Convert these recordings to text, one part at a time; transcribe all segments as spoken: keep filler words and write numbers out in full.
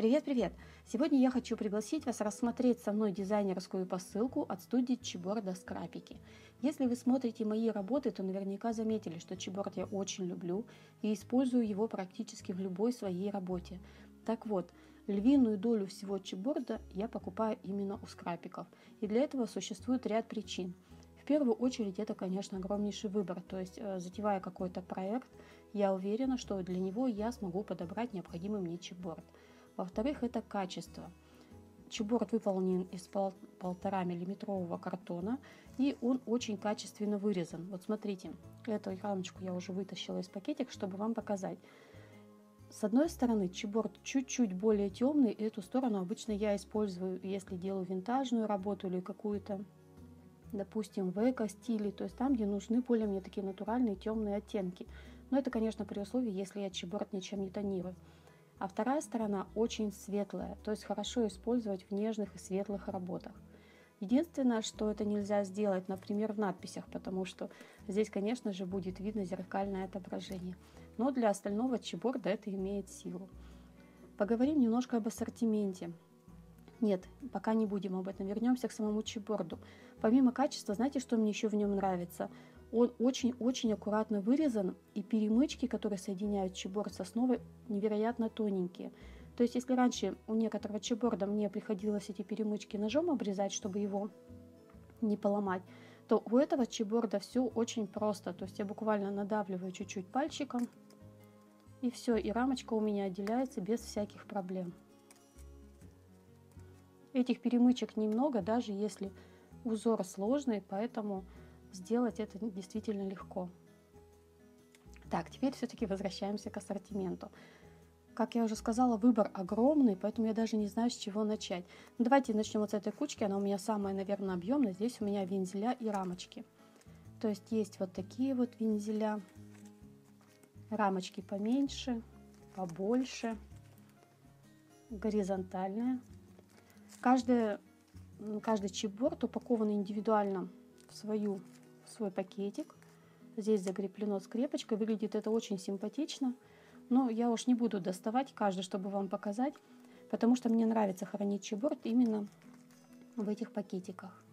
Привет-привет! Сегодня я хочу пригласить вас рассмотреть со мной дизайнерскую посылку от студии Чиборда Скрапики. Если вы смотрите мои работы, то наверняка заметили, что чиборд я очень люблю и использую его практически в любой своей работе. Так вот, львиную долю всего чиборда я покупаю именно у скрапиков. И для этого существует ряд причин. В первую очередь это, конечно, огромнейший выбор, то есть затевая какой-то проект, я уверена, что для него я смогу подобрать необходимый мне чиборд. Во-вторых, это качество. Чиборд выполнен из пол- полтора миллиметрового картона, и он очень качественно вырезан. Вот смотрите, эту рамочку я уже вытащила из пакетика, чтобы вам показать. С одной стороны, чиборд чуть-чуть более темный, и эту сторону обычно я использую, если делаю винтажную работу или какую-то, допустим, в эко-стиле, то есть там, где нужны более мне такие натуральные темные оттенки. Но это, конечно, при условии, если я чиборд ничем не тонирую. А вторая сторона очень светлая, то есть хорошо использовать в нежных и светлых работах. Единственное, что это нельзя сделать, например, в надписях, потому что здесь, конечно же, будет видно зеркальное отображение. Но для остального чиборда это имеет силу. Поговорим немножко об ассортименте. Нет, пока не будем об этом, вернемся к самому чиборду. Помимо качества, знаете, что мне еще в нем нравится? Он очень-очень аккуратно вырезан, и перемычки, которые соединяют чиборд с основой, невероятно тоненькие. То есть, если раньше у некоторого чиборда мне приходилось эти перемычки ножом обрезать, чтобы его не поломать, то у этого чиборда все очень просто. То есть, я буквально надавливаю чуть-чуть пальчиком, и все, и рамочка у меня отделяется без всяких проблем. Этих перемычек немного, даже если узор сложный, поэтому сделать это действительно легко. Так, теперь все-таки возвращаемся к ассортименту. Как я уже сказала, выбор огромный, поэтому я даже не знаю, с чего начать. Ну, давайте начнем вот с этой кучки, она у меня самая, наверное, объемная. Здесь у меня вензеля и рамочки. То есть есть вот такие вот вензеля, рамочки поменьше, побольше, горизонтальные. Каждый, каждый чиборд упакован индивидуально в свою свой пакетик. Здесь закреплено скрепочкой, выглядит это очень симпатично, но я уж не буду доставать каждый, чтобы вам показать, потому что мне нравится хранить чиборд именно в этих пакетиках.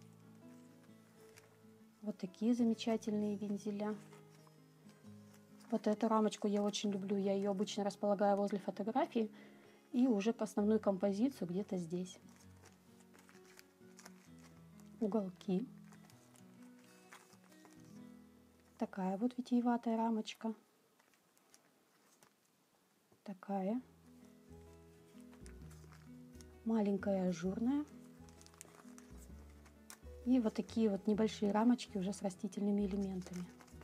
Вот такие замечательные вензеля. Вот эту рамочку я очень люблю, я ее обычно располагаю возле фотографии и уже по основную композицию где-то здесь. Уголки. Такая вот витиеватая рамочка. Такая. Маленькая ажурная. И вот такие вот небольшие рамочки уже с растительными элементами.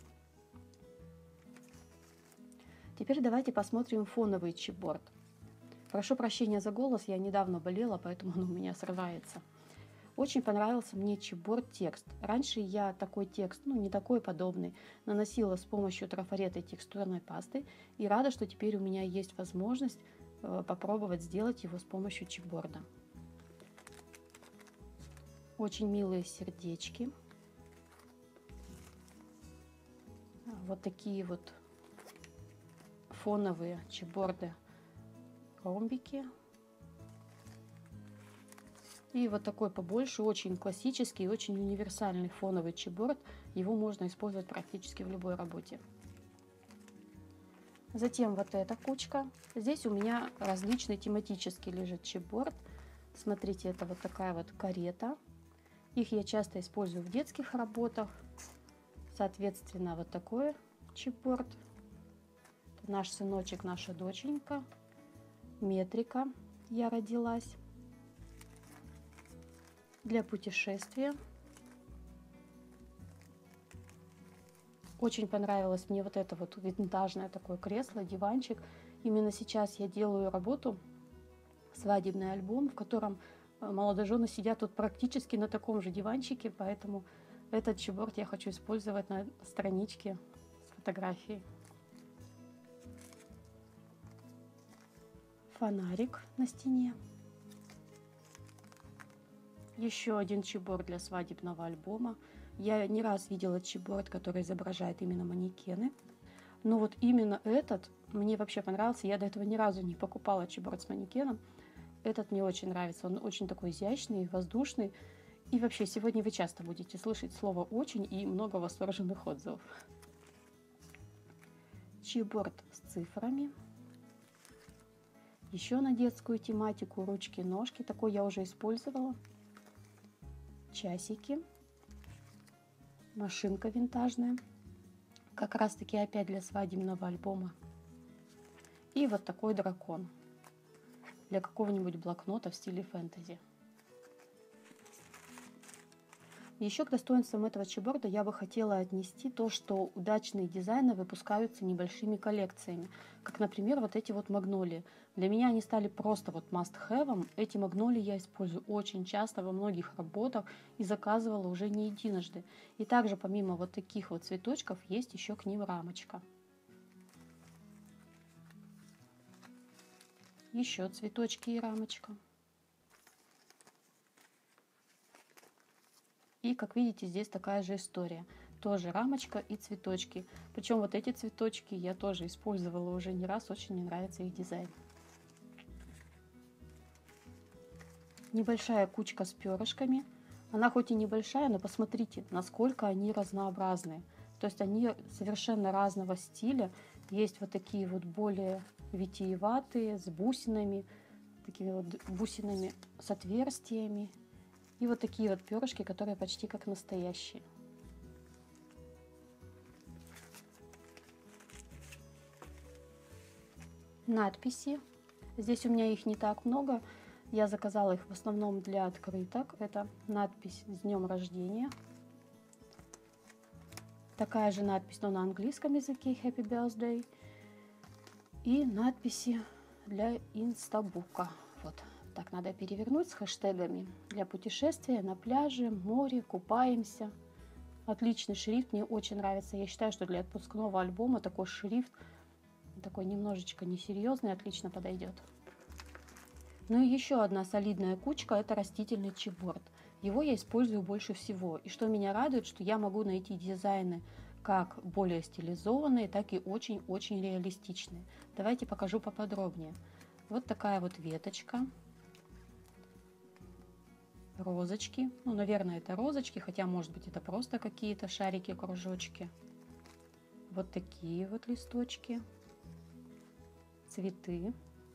Теперь давайте посмотрим фоновый чиборд. Прошу прощения за голос, я недавно болела, поэтому он у меня срывается. Очень понравился мне чиборд текст. Раньше я такой текст, ну не такой подобный, наносила с помощью трафарета и текстурной пасты. И рада, что теперь у меня есть возможность э, попробовать сделать его с помощью чиборда. Очень милые сердечки. Вот такие вот фоновые чиборды, ромбики. И вот такой побольше, очень классический, очень универсальный фоновый чиборд. Его можно использовать практически в любой работе. Затем вот эта кучка. Здесь у меня различный тематический лежит чиборд. Смотрите, это вот такая вот карета. Их я часто использую в детских работах. Соответственно, вот такой чиборд. Это наш сыночек, наша доченька. Метрика. Я родилась. Для путешествия. Очень понравилось мне вот это вот винтажное такое кресло, диванчик. Именно сейчас я делаю работу, свадебный альбом, в котором молодожены сидят тут практически на таком же диванчике, поэтому этот чиборд я хочу использовать на страничке с фотографией. Фонарик на стене. Еще один чиборд для свадебного альбома. Я не раз видела чиборд, который изображает именно манекены. Но вот именно этот мне вообще понравился. Я до этого ни разу не покупала чиборд с манекеном. Этот мне очень нравится. Он очень такой изящный, воздушный. И вообще, сегодня вы часто будете слышать слово «очень» и много восторженных отзывов. Чиборд с цифрами. Еще на детскую тематику ручки-ножки. Такой я уже использовала. Часики. Машинка винтажная. Как раз таки опять для свадебного альбома. И вот такой дракон. Для какого-нибудь блокнота в стиле фэнтези. Еще к достоинствам этого чиборда я бы хотела отнести то, что удачные дизайны выпускаются небольшими коллекциями. Как, например, вот эти вот магнолии. Для меня они стали просто вот must-have. Эти магнолии я использую очень часто во многих работах и заказывала уже не единожды. И также помимо вот таких вот цветочков есть еще к ним рамочка. Еще цветочки и рамочка. И, как видите, здесь такая же история. Тоже рамочка и цветочки. Причем вот эти цветочки я тоже использовала уже не раз. Очень мне нравится их дизайн. Небольшая кучка с перышками. Она хоть и небольшая, но посмотрите, насколько они разнообразные. То есть они совершенно разного стиля. Есть вот такие вот более витиеватые, с бусинами. Такими вот бусинами с отверстиями. И вот такие вот перышки, которые почти как настоящие. Надписи. Здесь у меня их не так много. Я заказала их в основном для открыток. Это надпись «С днем рождения». Такая же надпись, но на английском языке «Happy Birthday». И надписи для инстабука. Вот. Так, надо перевернуть с хэштегами. Для путешествия на пляже, море, купаемся. Отличный шрифт, мне очень нравится. Я считаю, что для отпускного альбома такой шрифт, такой немножечко несерьезный, отлично подойдет. Ну и еще одна солидная кучка – это растительный чиборд. Его я использую больше всего. И что меня радует, что я могу найти дизайны как более стилизованные, так и очень-очень реалистичные. Давайте покажу поподробнее. Вот такая вот веточка. Розочки. Ну, наверное, это розочки, хотя, может быть, это просто какие-то шарики, кружочки. Вот такие вот листочки. Цветы.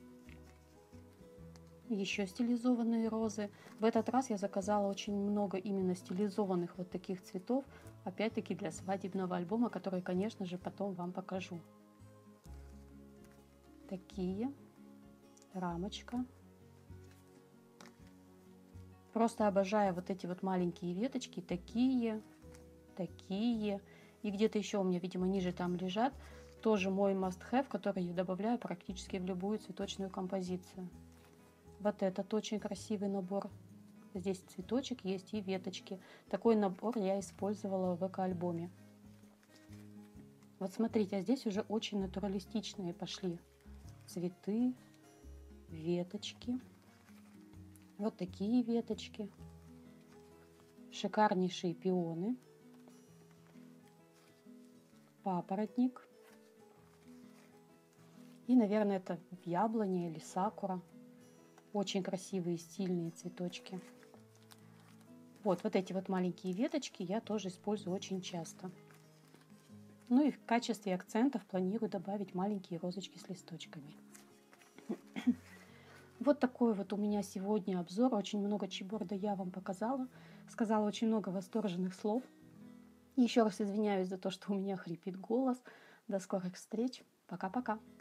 Еще стилизованные розы. В этот раз я заказала очень много именно стилизованных вот таких цветов. Опять-таки для свадебного альбома, который, конечно же, потом вам покажу. Такие. Рамочка. Просто обожаю вот эти вот маленькие веточки, такие, такие. И где-то еще у меня, видимо, ниже там лежат. Тоже мой must-have, который я добавляю практически в любую цветочную композицию. Вот этот очень красивый набор. Здесь цветочек есть и веточки. Такой набор я использовала в эко-альбоме. Вот смотрите, а здесь уже очень натуралистичные пошли цветы, веточки. Вот такие веточки. Шикарнейшие пионы. Папоротник. И, наверное, это яблоня или сакура. Очень красивые, стильные цветочки. Вот, вот эти вот маленькие веточки я тоже использую очень часто. Ну и в качестве акцентов планирую добавить маленькие розочки с листочками. Вот такой вот у меня сегодня обзор. Очень много чиборда я вам показала. Сказала очень много восторженных слов. Еще раз извиняюсь за то, что у меня хрипит голос. До скорых встреч. Пока-пока.